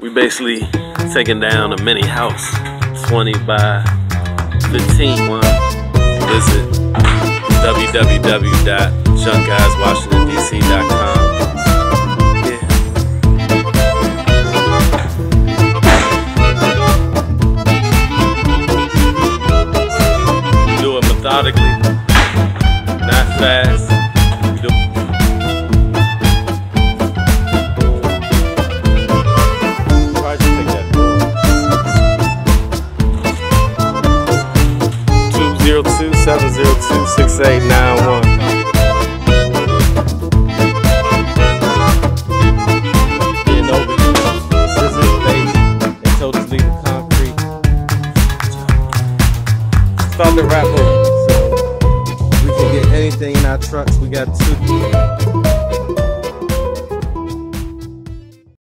We basically taking down a mini house, 20 by 15 one. Visit www.junkguyswashingtondc.com. Do it methodically, not fast. Why'd you take that? 202-702-6891. Getting over here. Visit base and totally concrete. It's about to wrap up. So we can get anything in our trucks. We got 2